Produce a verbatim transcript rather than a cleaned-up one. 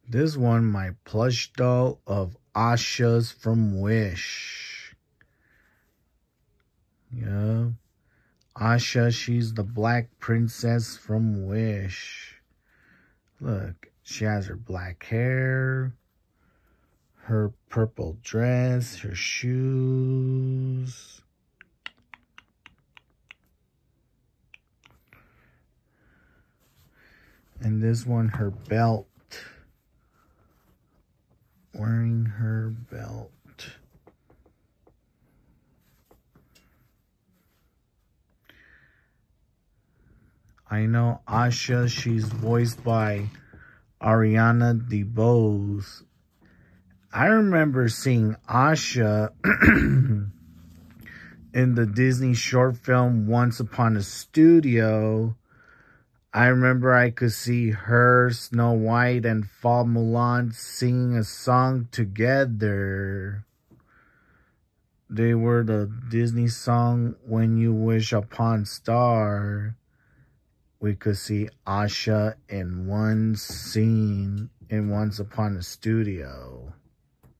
This one, my plush doll of Asha's from Wish. Yeah. Asha, she's the black princess from Wish. Look, she has her black hair, her purple dress, her shoes. And this one, her belt. Wearing her belt. I know Asha, she's voiced by Ariana DeBose. I remember seeing Asha in the Disney short film Once Upon a Studio. I remember I could see her, Snow White, and Fall Mulan singing a song together. They were the Disney song When You Wish Upon a Star. We could see Asha in one scene in Once Upon a Studio.